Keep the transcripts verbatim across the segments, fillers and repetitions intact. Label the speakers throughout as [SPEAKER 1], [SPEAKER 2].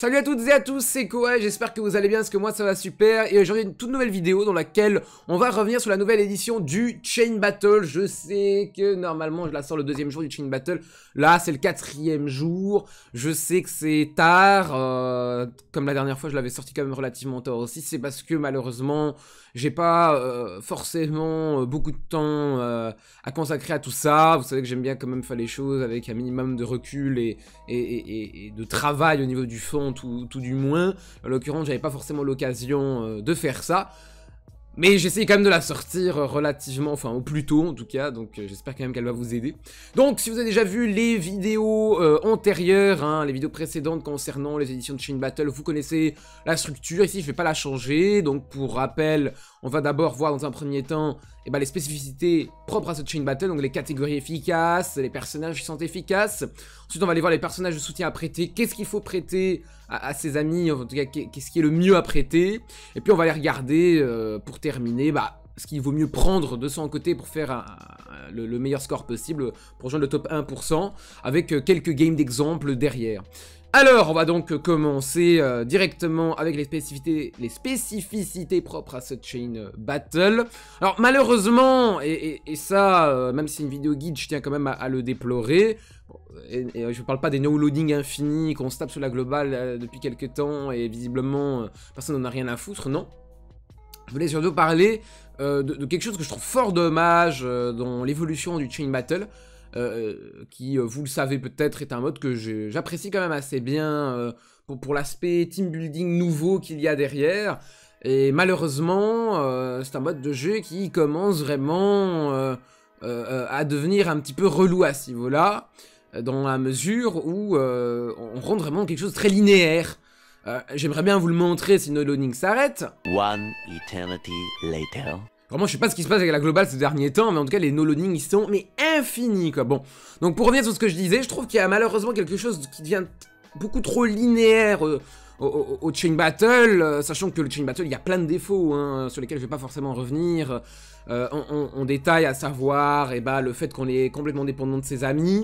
[SPEAKER 1] Salut à toutes et à tous, c'est Koa, j'espère que vous allez bien, parce que moi ça va super. Et aujourd'hui une toute nouvelle vidéo dans laquelle on va revenir sur la nouvelle édition du Chain Battle. Je sais que normalement je la sors le deuxième jour du Chain Battle, là c'est le quatrième jour. Je sais que c'est tard, euh, comme la dernière fois je l'avais sorti quand même relativement tard aussi. C'est parce que malheureusement j'ai pas euh, forcément beaucoup de temps euh, à consacrer à tout ça. Vous savez que j'aime bien quand même faire les choses avec un minimum de recul et, et, et, et de travail au niveau du fond. Tout, tout du moins, en l'occurrence j'avais pas forcément l'occasion euh, de faire ça, mais j'essaie quand même de la sortir relativement, enfin au plus tôt en tout cas, donc euh, j'espère quand même qu'elle va vous aider. Donc si vous avez déjà vu les vidéos euh, antérieures, hein, les vidéos précédentes concernant les éditions de Chain Battle, vous connaissez la structure, ici je vais pas la changer. Donc pour rappel, on va d'abord voir dans un premier temps eh ben, les spécificités propres à ce Chain Battle, donc les catégories efficaces, les personnages qui sont efficaces. Ensuite on va aller voir les personnages de soutien à prêter, qu'est-ce qu'il faut prêter à, à ses amis, en tout cas qu'est-ce qui est le mieux à prêter. Et puis on va aller regarder euh, pour terminer bah, ce qu'il vaut mieux prendre de son côté pour faire un, un, le, le meilleur score possible, pour rejoindre le top un pour cent, avec euh, quelques games d'exemple derrière. Alors, on va donc commencer euh, directement avec les spécificités, les spécificités propres à ce Chain Battle. Alors, malheureusement, et, et, et ça, euh, même si c'est une vidéo guide, je tiens quand même à, à le déplorer. Bon, et, et je ne parle pas des no-loading infinis qu'on se tape sur la globale euh, depuis quelques temps, et visiblement, euh, personne n'en a rien à foutre, non. Je voulais surtout parler euh, de, de quelque chose que je trouve fort dommage euh, dans l'évolution du Chain Battle. Euh, qui, euh, vous le savez peut-être, est un mode que j'apprécie quand même assez bien euh, pour, pour l'aspect team building nouveau qu'il y a derrière. Et malheureusement, euh, c'est un mode de jeu qui commence vraiment euh, euh, à devenir un petit peu relou à ce niveau-là, dans la mesure où euh, on rentre vraiment dans quelque chose de très linéaire. Euh, J'aimerais bien vous le montrer si no loading s'arrête.
[SPEAKER 2] One eternity later.
[SPEAKER 1] Vraiment, je sais pas ce qui se passe avec la globale ces derniers temps, mais en tout cas, les no-loading, ils sont mais infinis, quoi. Bon, donc pour revenir sur ce que je disais, je trouve qu'il y a malheureusement quelque chose qui devient beaucoup trop linéaire euh, au, au, au Chain Battle, euh, sachant que le Chain Battle, il y a plein de défauts, hein, sur lesquels je vais pas forcément revenir. Euh, on, on, on détaille à savoir, et eh bah, le fait qu'on est complètement dépendant de ses amis,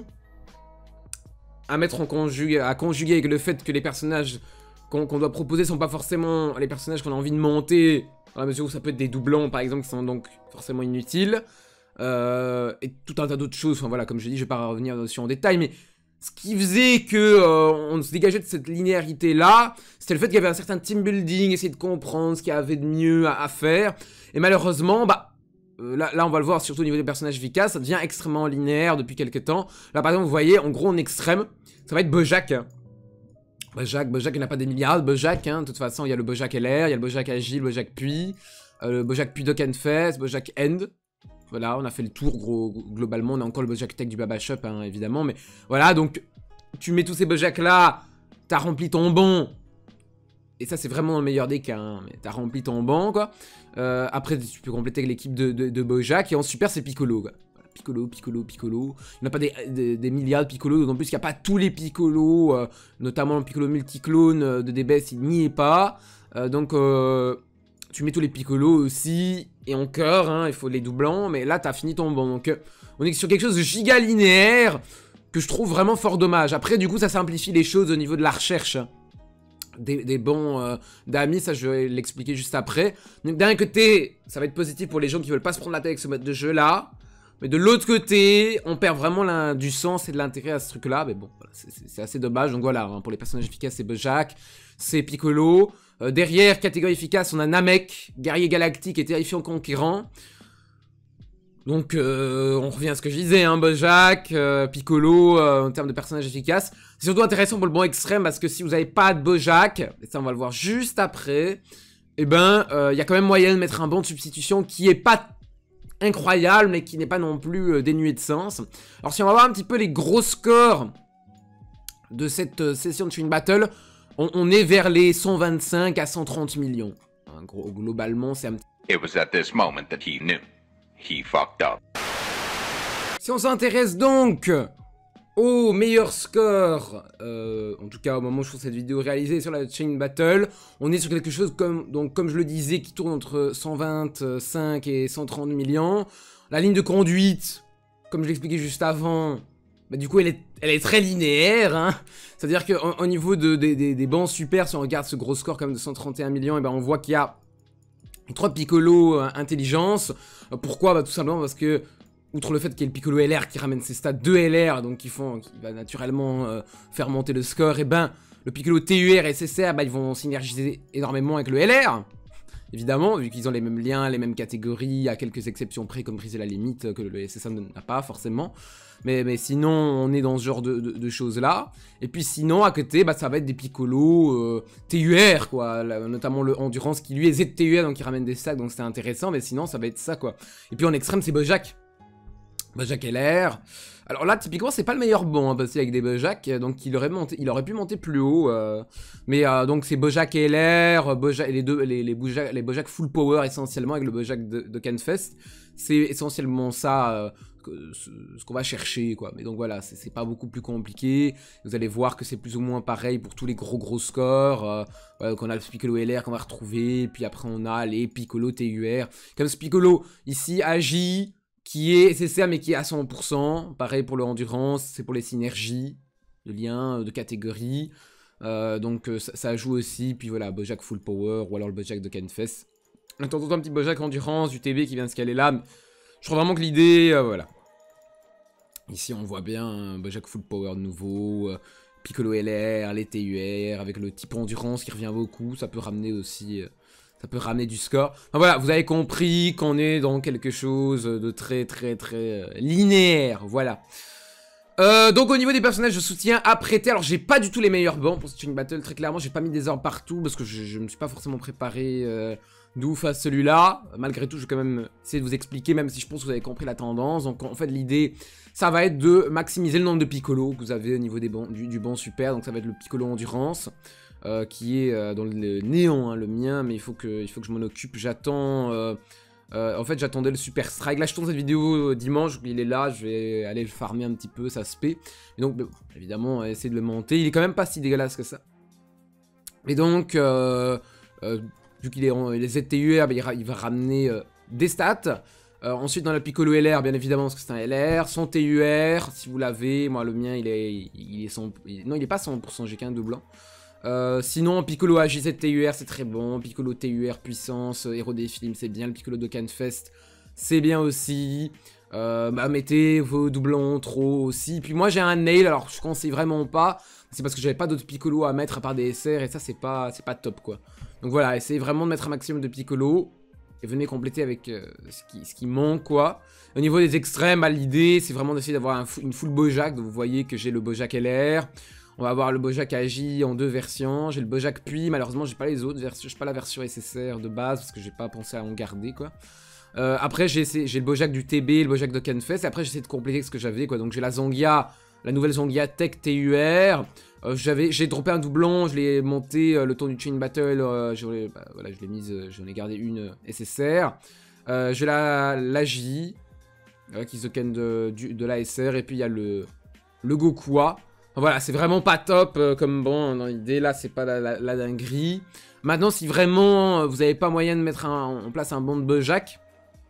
[SPEAKER 1] à mettre en conjugue, à conjuguer avec le fait que les personnages qu'on qu'on doit proposer sont pas forcément les personnages qu'on a envie de monter, dans la mesure où ça peut être des doublons par exemple qui sont donc forcément inutiles, euh, et tout un tas d'autres choses, enfin voilà, comme je dis, je vais pas revenir dessus en détail, mais ce qui faisait que euh, on se dégageait de cette linéarité là, c'était le fait qu'il y avait un certain team building, essayer de comprendre ce qu'il y avait de mieux à, à faire, et malheureusement, bah, euh, là, là on va le voir surtout au niveau des personnages efficaces, ça devient extrêmement linéaire depuis quelques temps. Là par exemple vous voyez, en gros en extrême, ça va être Bojack. Bojack, Bojack, il n'y en a pas des milliards de Bojack, hein. De toute façon, il y a le Bojack L R, il y a le Bojack Agile, le Bojack Puis, euh, le Bojack Puis Dock and Fest, Bojack End. Voilà, on a fait le tour, gros, globalement, on a encore le Bojack Tech du Baba Shop, hein, évidemment, mais voilà, donc, tu mets tous ces Bojack là, t'as rempli ton banc, et ça, c'est vraiment le meilleur des cas, hein, mais t'as rempli ton banc, quoi. Euh, après, tu peux compléter l'équipe de, de, de Bojack, et en super, c'est Piccolo, quoi. Piccolo, Piccolo, Piccolo. Il n'y a pas des, des, des milliards de Piccolo, d'autant plus qu'il n'y a pas tous les Piccolo, euh, notamment le Piccolo multiclone euh, de D B S, il n'y est pas. Euh, donc, euh, tu mets tous les Piccolo aussi, et encore, hein, il faut les doublants, mais là, t'as fini ton banc. Donc, euh, on est sur quelque chose de giga linéaire que je trouve vraiment fort dommage. Après, du coup, ça simplifie les choses au niveau de la recherche des, des bons euh, d'amis, ça je vais l'expliquer juste après. Donc, d'un côté, ça va être positif pour les gens qui veulent pas se prendre la tête avec ce mode de jeu-là. Mais de l'autre côté, on perd vraiment du sens et de l'intérêt à ce truc-là. Mais bon, voilà, c'est assez dommage. Donc voilà, hein, pour les personnages efficaces, c'est Bojack, c'est Piccolo. Euh, derrière, catégorie efficace, on a Namek, guerrier galactique et terrifiant conquérant. Donc, euh, on revient à ce que je disais, hein, Bojack, euh, Piccolo, euh, en termes de personnages efficaces. C'est surtout intéressant pour le bon extrême, parce que si vous n'avez pas de Bojack, et ça on va le voir juste après, eh ben, il euh, y a quand même moyen de mettre un bon de substitution qui est pas incroyable, mais qui n'est pas non plus euh, dénué de sens. Alors si on va voir un petit peu les gros scores de cette euh, session de Chain Battle, on, on est vers les cent vingt-cinq à cent trente millions. Hein, gros, globalement, c'est un petit...
[SPEAKER 3] It was at this moment that he knew. He fucked up.
[SPEAKER 1] Si on s'intéresse donc au meilleur score, euh, en tout cas au moment où je fais cette vidéo réalisée sur la Chain Battle, on est sur quelque chose comme, donc, comme je le disais, qui tourne entre cent vingt-cinq et cent trente millions. La ligne de conduite, comme je l'expliquais juste avant, bah, du coup elle est elle est très linéaire, hein. C'est-à-dire qu'au niveau de, de, de, des bancs super, si on regarde ce gros score comme de cent trente et un millions, et ben on voit qu'il y a trois Piccolo euh, intelligence. Euh, pourquoi? Bah tout simplement parce que, outre le fait qu'il y ait le Piccolo L R qui ramène ses stats de L R, donc qui font, qui va naturellement euh, faire monter le score, et ben le Piccolo T U R et S S R, bah ils vont synergiser énormément avec le L R. Évidemment, vu qu'ils ont les mêmes liens, les mêmes catégories, à quelques exceptions près, comme briser la limite, que le S S A n'a pas forcément. Mais, mais sinon, on est dans ce genre de, de, de choses-là. Et puis sinon, à côté, bah, ça va être des Piccolo euh, T U R, quoi. Là, notamment le Endurance qui, lui, est Z T U R, donc il ramène des stacks, donc c'est intéressant. Mais sinon, ça va être ça, quoi. Et puis en extrême, c'est Bojack. Bojack L R. Alors là, typiquement, c'est pas le meilleur bon, hein, parce qu'il y a avec des Bojack, donc il aurait, monté, il aurait pu monter plus haut. Euh, mais euh, donc c'est Bojack L R, Bojack, les deux, les, les, Bojack, les Bojack full power essentiellement, avec le Bojack de, de Canfest. C'est essentiellement ça, euh, que, ce, ce qu'on va chercher, quoi. Mais donc voilà, c'est pas beaucoup plus compliqué. Vous allez voir que c'est plus ou moins pareil pour tous les gros gros scores. Euh, voilà, donc on a le Piccolo L R qu'on va retrouver, puis après on a les Piccolo T U R. Comme ce Piccolo ici agit, qui est S S R mais qui est à cent pour cent. Pareil pour le Endurance, c'est pour les synergies, le lien de catégorie. Euh, donc ça, ça joue aussi. Puis voilà, Bojack Full Power ou alors le Bojack de Canfest. On attend un petit Bojack Endurance du T B qui vient de se caler là. Mais je trouve vraiment que l'idée, euh, voilà. Ici on voit bien un Bojack Full Power de nouveau. Euh, Piccolo L R, les T U R, avec le type Endurance qui revient beaucoup. Ça peut ramener aussi... Euh, Ça peut ramener du score. Enfin voilà, vous avez compris qu'on est dans quelque chose de très très très euh, linéaire. Voilà. Euh, donc au niveau des personnages de soutien à prêter, alors j'ai pas du tout les meilleurs bancs pour ce String Battle. Très clairement, j'ai pas mis des orbes partout parce que je, je me suis pas forcément préparé euh, d'ouf à celui-là. Malgré tout, je vais quand même essayer de vous expliquer, même si je pense que vous avez compris la tendance. Donc en fait, l'idée, ça va être de maximiser le nombre de Piccolo que vous avez au niveau des bancs, du, du banc super. Donc ça va être le Piccolo Endurance. Euh, qui est euh, dans le néon, hein, le mien, mais il faut que, il faut que je m'en occupe. J'attends... Euh, euh, en fait, j'attendais le Super Strike. Là, je tourne cette vidéo euh, dimanche, il est là, je vais aller le farmer un petit peu, ça se paie. Et donc, bon, évidemment, essayer de le monter. Il est quand même pas si dégueulasse que ça. Et donc, euh, euh, vu qu'il est en les Z T U R, bah, il, il va ramener euh, des stats. Euh, ensuite, dans le Piccolo L R, bien évidemment, parce que c'est un L R. Son T U R, si vous l'avez, moi, le mien, il est... Il est cent, il, non, il est pas cent pour cent, j'ai qu'un doublant. Euh, sinon, Piccolo A J Z T U R, c'est très bon. Piccolo T U R, puissance, euh, héros des films, c'est bien. Le Piccolo de Canfest, c'est bien aussi. Euh, bah, mettez vos doublons trop aussi. Puis moi, j'ai un Nail, alors je conseille vraiment pas. C'est parce que j'avais pas d'autres Piccolo à mettre à part des S R, et ça, c'est pas, c'est pas top, quoi. Donc voilà, essayez vraiment de mettre un maximum de Piccolo. Et venez compléter avec euh, ce, qui, ce qui manque, quoi. Au niveau des extrêmes, bah, l'idée, c'est vraiment d'essayer d'avoir un une full Bojack. Donc vous voyez que j'ai le Bojack L R. On va avoir le Bojack A J en deux versions. J'ai le Bojack Puis, malheureusement, j'ai pas les autres versions. J'ai pas la version S S R de base parce que j'ai pas pensé à en garder, quoi. Euh, après, j'ai le Bojack du T B, le Bojack de Canfest. Et après, j'essaie de compléter ce que j'avais, quoi. Donc, j'ai la Zangia, la nouvelle Zangia Tech T U R. Euh, j'ai droppé un doublon, je l'ai monté euh, le tour du Chain Battle. Euh, bah, voilà, je l'ai mise, euh, j'en ai gardé une euh, S S R. Euh, j'ai la, la J, euh, qui se ken de, du, de la S R. Et puis, il y a le, le Gokua. Voilà, c'est vraiment pas top euh, comme bon dans l'idée, là c'est pas la, la, la dinguerie. Maintenant, si vraiment euh, vous avez pas moyen de mettre un, en place un bon de Bojack,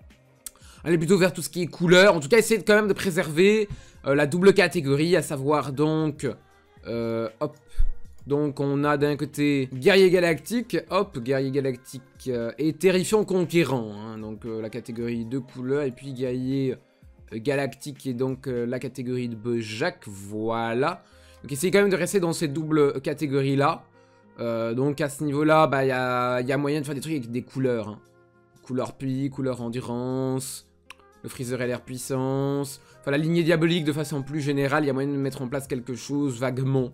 [SPEAKER 1] allez plutôt vers tout ce qui est couleur. En tout cas, essayez quand même de préserver euh, la double catégorie, à savoir donc, euh, hop, donc on a d'un côté Guerrier Galactique, hop, Guerrier Galactique euh, et Terrifiant Conquérant, hein, donc euh, la catégorie de couleur, et puis Guerrier euh, Galactique qui est donc euh, la catégorie de Bojack, voilà. Donc essayez quand même de rester dans ces doubles catégories-là. Euh, donc à ce niveau-là, bah, y a, y a moyen de faire des trucs avec des couleurs. Hein. Couleur Puis, couleur Endurance, le Freezer L R Puissance. Enfin la lignée diabolique de façon plus générale, il y a moyen de mettre en place quelque chose vaguement.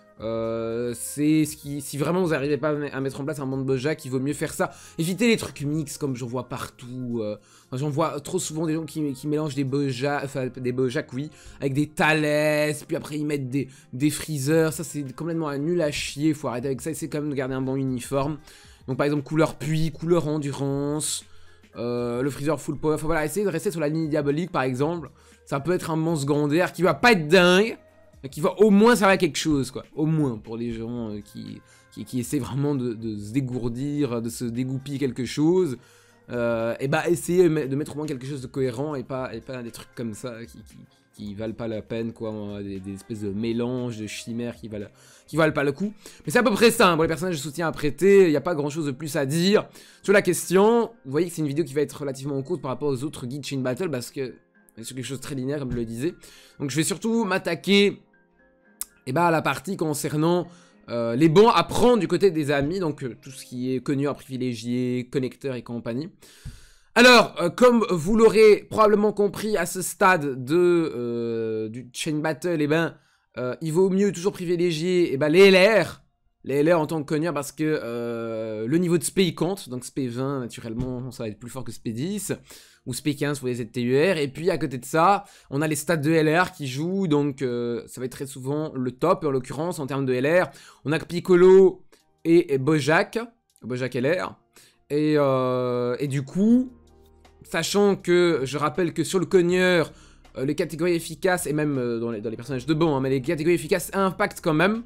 [SPEAKER 1] Euh, c'est ce qui... Si vraiment vous n'arrivez pas à mettre en place un monde Bojack, il vaut mieux faire ça. Évitez les trucs mix comme j'en vois partout. Euh, j'en vois trop souvent des gens qui, qui mélangent des Bojack, enfin des Bojack, oui, avec des Thales, puis après ils mettent des, des Freezer. Ça c'est complètement nul à chier, faut arrêter avec ça. Essayez quand même de garder un bon uniforme. Donc par exemple couleur Puis, couleur Endurance, euh, le Freezer Full Power. Enfin voilà, essayez de rester sur la ligne diabolique par exemple. Ça peut être un monstre secondaire qui va pas être dingue, qui va au moins servir à quelque chose, quoi. Au moins, pour les gens euh, qui, qui, qui essaient vraiment de, de se dégourdir, de se dégoupiller quelque chose. Euh, et bah, essayez de mettre au moins quelque chose de cohérent et pas, et pas des trucs comme ça qui, qui, qui valent pas la peine, quoi, des, des espèces de mélanges, de chimères qui valent, qui valent pas le coup. Mais c'est à peu près ça, hein. Pour les personnages de soutien à prêter, il n'y a pas grand chose de plus à dire sur la question. Vous voyez que c'est une vidéo qui va être relativement courte par rapport aux autres guides Chain Battle, parce que c'est sur quelque chose de très linéaire, comme je le disais. Donc je vais surtout m'attaquer eh ben, à la partie concernant euh, les bons à prendre du côté des amis, donc euh, tout ce qui est connu à privilégier, connecteur et compagnie. Alors, euh, comme vous l'aurez probablement compris à ce stade de, euh, du Chain Battle, eh ben, euh, il vaut mieux toujours privilégier eh ben, les L R. Les L R en tant que cogneur parce que euh, le niveau de S P il compte. Donc S P vingt, naturellement, ça va être plus fort que S P dix. Ou S P quinze pour les Z T U R. Et puis à côté de ça, on a les stats de L R qui jouent. Donc euh, ça va être très souvent le top, en l'occurrence, en termes de L R. On a que Piccolo et, et Bojack. Bojack L R. Et, euh, et du coup... Sachant que, je rappelle que sur le cogneur, euh, les catégories efficaces, et même euh, dans, les, dans les personnages de bon, hein, mais les catégories efficaces impactent quand même.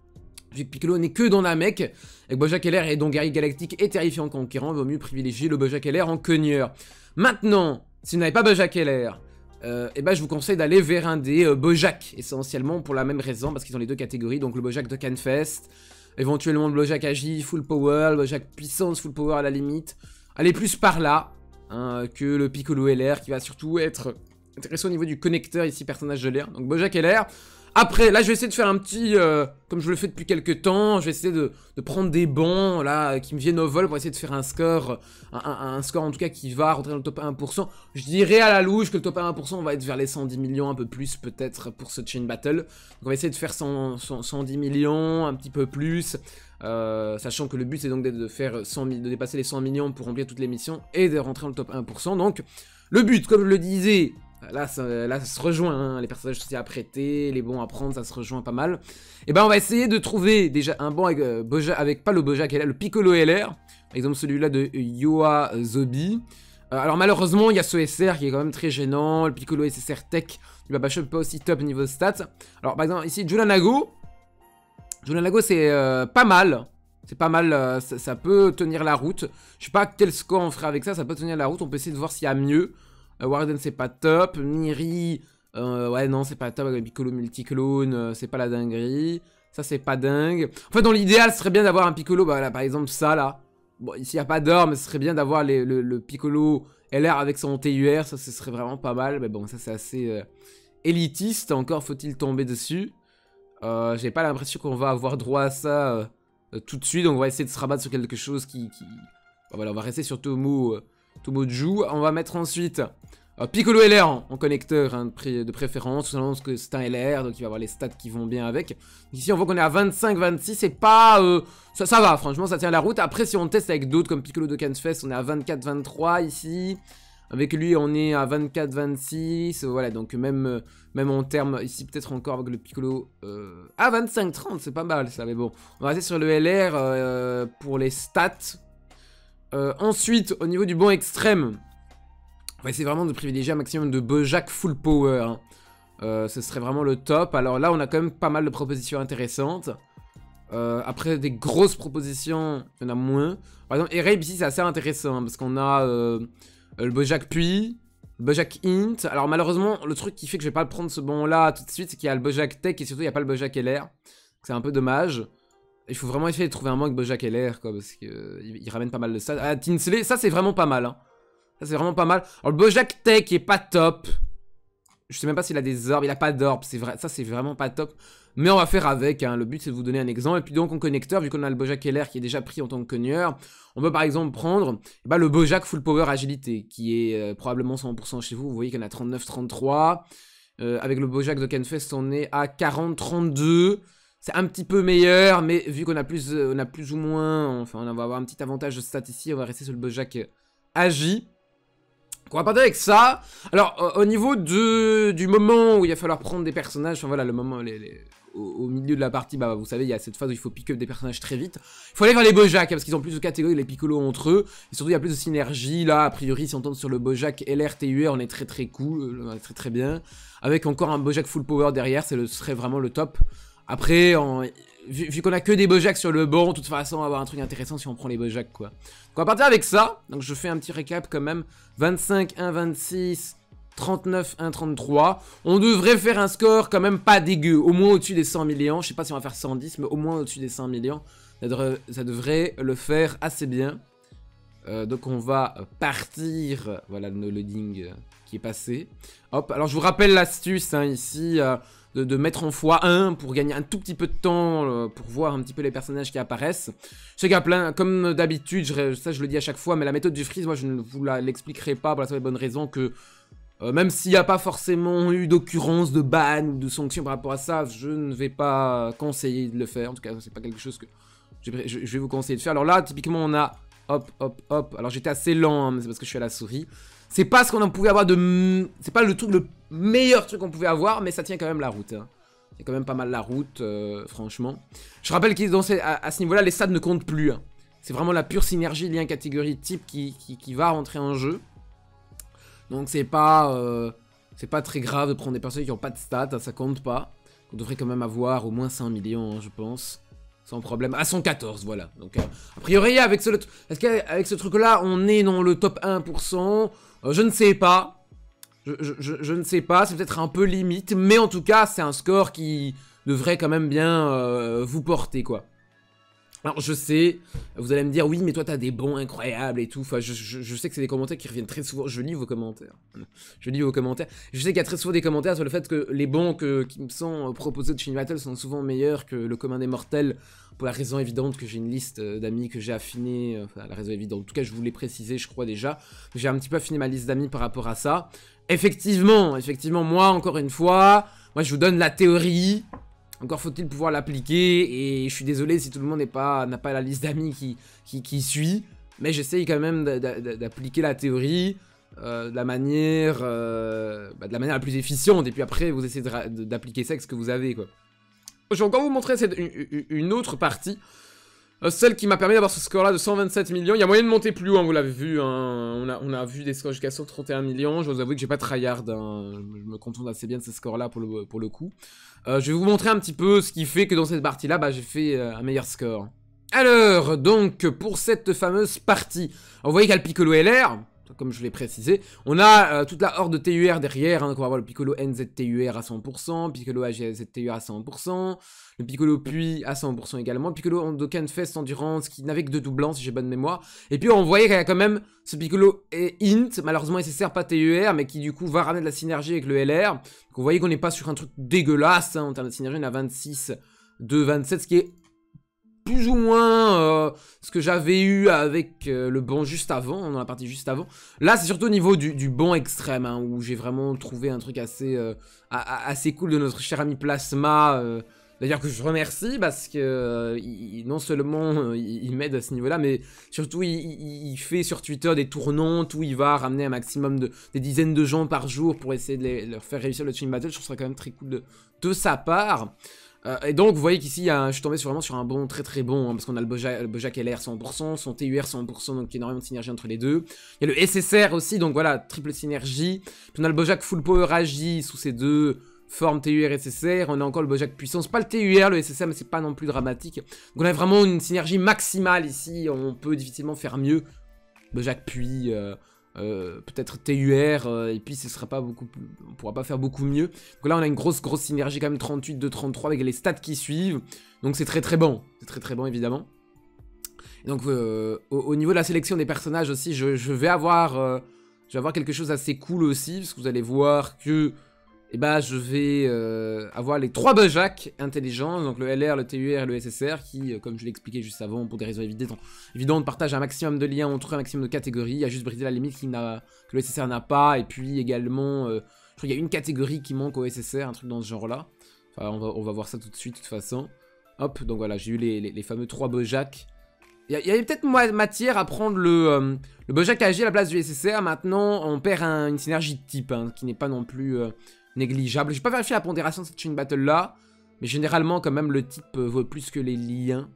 [SPEAKER 1] Vu que Piccolo n'est que dans la mech, et que Bojack L R est donc guerrier galactique et terrifiant conquérant, il vaut mieux privilégier le Bojack L R en cogneur. Maintenant, si vous n'avez pas Bojack L R, euh, et ben je vous conseille d'aller vers un des euh, Bojack, essentiellement pour la même raison, parce qu'ils ont les deux catégories, donc le Bojack de Canfest, éventuellement le Bojack Agi, full power, le Bojack puissance, full power à la limite. Allez plus par là. Hein, que le Piccolo L R qui va surtout être intéressant au niveau du connecteur ici, personnage de l'air. Donc Bojack L R. Après, là je vais essayer de faire un petit, euh, comme je le fais depuis quelques temps, je vais essayer de, de prendre des bons là qui me viennent au vol pour essayer de faire un score, un, un, un score en tout cas qui va rentrer dans le top un pour cent. Je dirais à la louche que le top un pour cent on va être vers les cent dix millions, un peu plus peut-être pour ce Chain Battle. Donc on va essayer de faire cent, cent, cent dix millions, un petit peu plus. Euh, sachant que le but c'est donc de faire cent, de dépasser les cent millions pour remplir toutes les missions et de rentrer dans le top un pour cent. Donc le but, comme je le disais, là ça, là, ça se rejoint, hein, les personnages aussi à prêter, les bons à prendre, ça se rejoint pas mal. Et ben on va essayer de trouver déjà un bon avec, euh, Bojack, avec pas le Bojack L R, le Piccolo L R, par exemple celui-là de Yoa Zobi. Euh, alors malheureusement il y a ce S R qui est quand même très gênant, le Piccolo S S R Tech, il va pas pas aussi top niveau stats. Alors par exemple ici Julanago. Julanago c'est euh, pas mal, c'est pas mal, euh, ça, ça peut tenir la route. Je sais pas quel score on ferait avec ça, ça peut tenir la route, on peut essayer de voir s'il y a mieux. euh, Warden c'est pas top, Miri, euh, ouais non c'est pas top, avec Piccolo multiclone, euh, c'est pas la dinguerie. Ça c'est pas dingue. En fait dans l'idéal ce serait bien d'avoir un Piccolo, bah là par exemple ça là. Bon ici il n'y a pas d'or mais ce serait bien d'avoir le, le Piccolo L R avec son T U R, ça ce serait vraiment pas mal. Mais bon ça c'est assez euh, élitiste, encore faut-il tomber dessus. Euh, J'ai pas l'impression qu'on va avoir droit à ça euh, euh, tout de suite, donc on va essayer de se rabattre sur quelque chose qui... qui... Bah, voilà, on va rester sur Tomo, euh, Tomo Ju. On va mettre ensuite euh, Piccolo L R en, en connecteur hein, de, pré de préférence, tout simplement parce que c'est un L R, donc il va avoir les stats qui vont bien avec. Ici on voit qu'on est à vingt-cinq vingt-six, c'est pas... Euh, ça, ça va, franchement ça tient la route. Après si on teste avec d'autres comme Piccolo de Canfest, on est à vingt-quatre vingt-trois ici. Avec lui, on est à vingt-quatre vingt-six. Voilà, donc même, même en termes... Ici, peut-être encore avec le Piccolo... Euh, à vingt-cinq trente, c'est pas mal, ça. Mais bon, on va rester sur le L R euh, pour les stats. Euh, ensuite, au niveau du bon extrême, on va essayer vraiment de privilégier un maximum de Bojack full power. Hein. Euh, ce serait vraiment le top. Alors là, on a quand même pas mal de propositions intéressantes. Euh, après, des grosses propositions, il y en a moins. Par exemple, Erabe, ici, c'est assez intéressant. Hein, parce qu'on a... Euh, le Bojack Puis, le Bojack Int. Alors malheureusement, le truc qui fait que je vais pas le prendre ce bon là tout de suite, c'est qu'il y a le Bojack Tech et surtout il n'y a pas le Bojack L R. C'est un peu dommage. Il faut vraiment essayer de trouver un mot avec Bojack L R quoi, parce qu'il euh, il ramène pas mal de stats. Ah, Tinsley, ça c'est vraiment pas mal. Hein. Ça c'est vraiment pas mal. Alors le Bojack Tech est pas top. Je sais même pas s'il a des orbes, il a pas d'orbes, c'est vrai, ça c'est vraiment pas top. Mais on va faire avec, hein. Le but c'est de vous donner un exemple. Et puis donc en connecteur, vu qu'on a le Bojack L R qui est déjà pris en tant que cogneur, on peut par exemple prendre bah, le Bojack Full Power Agilité, qui est euh, probablement cent pour cent chez vous. Vous voyez qu'on a trente-neuf trente-trois. Euh, avec le Bojack de Canfest, on est à quarante trente-deux. C'est un petit peu meilleur, mais vu qu'on a plus, euh, on a plus ou moins, enfin on va avoir un petit avantage de stats ici, on va rester sur le Bojack euh, Agi. On va partir avec ça. Alors, euh, au niveau de, du moment où il va falloir prendre des personnages, enfin voilà, le moment, les, les, au, au milieu de la partie, bah vous savez, il y a cette phase où il faut pick up des personnages très vite. Il faut aller vers les Bojack, hein, parce qu'ils ont plus de catégories, les Piccolo entre eux. Et surtout, il y a plus de synergie, là, a priori, si on tombe sur le Bojack L R T U R, on est très très cool, on est très très bien. Avec encore un Bojack Full Power derrière, ce serait vraiment le top. Après, on, vu, vu qu'on a que des Bojack sur le banc, de toute façon, on va avoir un truc intéressant si on prend les Bojack, quoi. Donc on va partir avec ça. Donc je fais un petit récap quand même. vingt-cinq, un, vingt-six, trente-neuf, un trente-trois. On devrait faire un score quand même pas dégueu, au moins au-dessus des cent millions. Je sais pas si on va faire cent dix, mais au moins au-dessus des cent millions. Ça devrait, ça devrait le faire assez bien. Euh, donc on va partir. Voilà le loading euh, qui est passé. Hop, alors je vous rappelle l'astuce hein, ici. Euh, De, de mettre en fois un pour gagner un tout petit peu de temps, euh, pour voir un petit peu les personnages qui apparaissent. Je sais qu'il y a plein, comme d'habitude, je, ça je le dis à chaque fois, mais la méthode du freeze, moi je ne vous l'expliquerai pas pour la seule et bonne raison que euh, même s'il n'y a pas forcément eu d'occurrence de ban ou de sanction par rapport à ça, je ne vais pas conseiller de le faire. En tout cas, c'est pas quelque chose que je, je, je vais vous conseiller de faire. Alors là, typiquement, on a hop, hop, hop. Alors j'étais assez lent, hein, mais c'est parce que je suis à la souris. C'est pas ce qu'on pouvait avoir de... C'est pas le truc, le meilleur truc qu'on pouvait avoir, mais ça tient quand même la route. Hein. C'est quand même pas mal la route, euh, franchement. Je rappelle qu'à ce, à, à ce niveau-là, les stats ne comptent plus. Hein. C'est vraiment la pure synergie lien catégorie type qui, qui, qui va rentrer en jeu. Donc c'est pas... Euh, c'est pas très grave de prendre des personnes qui n'ont pas de stats, hein, ça compte pas. On devrait quand même avoir au moins cinq millions, hein, je pense. Sans problème. Ah, cent quatorze, voilà. Donc, euh, a priori, avec ce, est-ce qu'avec ce truc-là, on est dans le top un pour cent euh, Je ne sais pas. Je, je, je, je ne sais pas. C'est peut-être un peu limite. Mais en tout cas, c'est un score qui devrait quand même bien euh, vous porter, quoi. Alors, je sais, vous allez me dire, oui, mais toi, t'as des bons incroyables et tout. Enfin, je, je, je sais que c'est des commentaires qui reviennent très souvent. Je lis vos commentaires. Je lis vos commentaires. Je sais qu'il y a très souvent des commentaires sur le fait que les bons que, qui me sont proposés de Chain Battle sont souvent meilleurs que le commun des mortels. Pour la raison évidente que j'ai une liste d'amis que j'ai affinée. Enfin, la raison évidente. En tout cas, je vous l'ai précisé, je crois déjà. J'ai un petit peu affiné ma liste d'amis par rapport à ça. Effectivement, effectivement, moi, encore une fois, moi, je vous donne la théorie. Encore faut-il pouvoir l'appliquer, et je suis désolé si tout le monde n'a pas, pas la liste d'amis qui, qui, qui suit, mais j'essaye quand même d'appliquer la théorie euh, de, la manière, euh, bah, de la manière la plus efficiente, et puis après vous essayez d'appliquer ça avec ce que vous avez, quoi. Je vais encore vous montrer cette, une, une autre partie, euh, celle qui m'a permis d'avoir ce score-là de cent vingt-sept millions. Il y a moyen de monter plus haut, hein, vous l'avez vu, hein. on, a, on a vu des scores jusqu'à cent trente et un millions, je vous avoue que j'ai pas tryhard, hein. Je me contente assez bien de ce score-là pour le, pour le coup. Euh, je vais vous montrer un petit peu ce qui fait que dans cette partie-là, bah, j'ai fait euh, un meilleur score. Alors, donc, pour cette fameuse partie, alors, vous voyez qu'il y a le Piccolo L R, comme je l'ai précisé. On a euh, toute la horde de T U R derrière, hein, donc on va avoir le Piccolo N Z T U R à cent pour cent, Piccolo A G Z T U R à cent pour cent, le Piccolo Puy à cent pour cent également, le Piccolo Endoken Fest Endurance qui n'avait que deux doublants si j'ai bonne mémoire. Et puis on voyait qu'il y a quand même ce Piccolo Int, malheureusement il ne sert pas T U R, mais qui du coup va ramener de la synergie avec le L R. Donc vous voyez qu'on n'est pas sur un truc dégueulasse, hein, en termes de synergie, on a vingt-six de vingt-sept, ce qui est plus ou moins euh, ce que j'avais eu avec euh, le bon juste avant, dans la partie juste avant. Là, c'est surtout au niveau du, du bon extrême, hein, où j'ai vraiment trouvé un truc assez, euh, assez cool de notre cher ami Plasma. Euh, D'ailleurs que je remercie parce que euh, il, non seulement euh, il, il m'aide à ce niveau-là, mais surtout il, il, il fait sur Twitter des tournantes où il va ramener un maximum de des dizaines de gens par jour pour essayer de les, leur faire réussir le Chain Battle. Je trouve ça quand même très cool de, de sa part. Euh, et donc vous voyez qu'ici je suis tombé sur, vraiment sur un bon, très très bon, hein, parce qu'on a le Bojack, le Bojack L R cent pour cent, son T U R cent pour cent, donc il y a énormément de synergie entre les deux. Il y a le S S R aussi, donc voilà, triple synergie. Puis on a le Bojack Full Power Agi sous ces deux formes T U R et S S R. On a encore le Bojack Puissance, pas le T U R, le S S R, mais c'est pas non plus dramatique. Donc on a vraiment une synergie maximale ici, on peut difficilement faire mieux. Bojack Puy... Euh, Euh, peut-être T U R, euh, et puis ce sera pas beaucoup plus, on pourra pas faire beaucoup mieux. Donc là on a une grosse grosse synergie quand même, trente-huit de trente-trois avec les stats qui suivent, donc c'est très très bon, c'est très très bon évidemment. Et donc euh, au, au niveau de la sélection des personnages aussi, je, je vais avoir euh, je vais avoir quelque chose d'assez cool aussi, parce que vous allez voir que et bah je vais euh, avoir les trois Bojack intelligents, donc le L R, le T U R et le S S R, qui, euh, comme je l'ai expliqué juste avant, pour des raisons évidentes, évidentes, partagent un maximum de liens entre eux, un maximum de catégories. Il y a juste brisé la limite qui n'a, que le S S R n'a pas, et puis également, euh, je crois qu'il y a une catégorie qui manque au S S R, un truc dans ce genre-là. Enfin, on va, on va voir ça tout de suite, de toute façon. Hop, donc voilà, j'ai eu les, les, les fameux trois Bojack. Il y, y avait peut-être matière à prendre le, euh, le Bojack A G à la place du S S R. Maintenant, on perd un, une synergie de type, hein, qui n'est pas non plus... Euh, négligeable. J'ai pas vérifié la pondération de cette Chain Battle là, mais généralement quand même le type euh, vaut plus que les liens.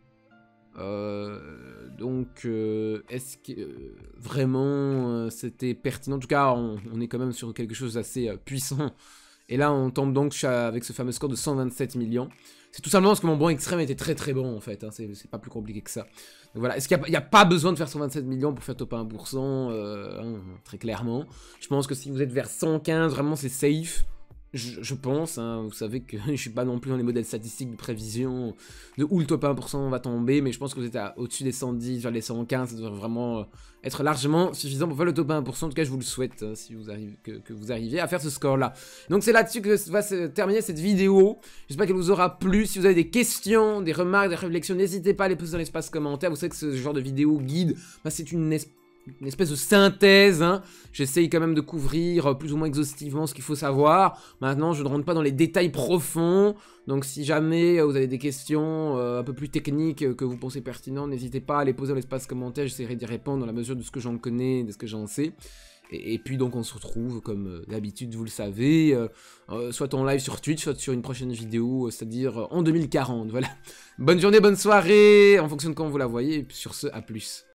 [SPEAKER 1] Euh, donc euh, est-ce que euh, vraiment euh, c'était pertinent? En tout cas on, on est quand même sur quelque chose d'assez euh, puissant Et là, on tombe donc avec ce fameux score de cent vingt-sept millions. C'est tout simplement parce que mon bon extrême était très très bon en fait, hein. C'est pas plus compliqué que ça. Donc voilà, est-ce qu'il n'y a, a pas besoin de faire cent vingt-sept millions pour faire top un pour cent, euh, hein, très clairement. Je pense que si vous êtes vers cent quinze, vraiment c'est safe. Je, je pense, hein, vous savez que je suis pas non plus dans les modèles statistiques de prévision de où le top un pour cent va tomber, mais je pense que vous êtes au-dessus des cent dix, vers les cent quinze, ça devrait vraiment être largement suffisant pour faire le top un pour cent. En tout cas, je vous le souhaite, hein, si vous arrivez, que, que vous arriviez à faire ce score-là. Donc c'est là-dessus que va se terminer cette vidéo. J'espère qu'elle vous aura plu. Si vous avez des questions, des remarques, des réflexions, n'hésitez pas à les poser dans l'espace commentaire. Vous savez que ce genre de vidéo guide, bah, c'est une espèce une espèce de synthèse, hein. J'essaye quand même de couvrir plus ou moins exhaustivement ce qu'il faut savoir. Maintenant, je ne rentre pas dans les détails profonds, donc si jamais vous avez des questions euh, un peu plus techniques que vous pensez pertinentes, n'hésitez pas à les poser dans l'espace commentaire, j'essaierai d'y répondre dans la mesure de ce que j'en connais, de ce que j'en sais. Et, et puis donc on se retrouve, comme euh, d'habitude, vous le savez, euh, euh, soit en live sur Twitch, soit sur une prochaine vidéo, euh, c'est-à-dire euh, en deux mille quarante, voilà. Bonne journée, bonne soirée, en fonction de quand vous la voyez, et sur ce, à plus.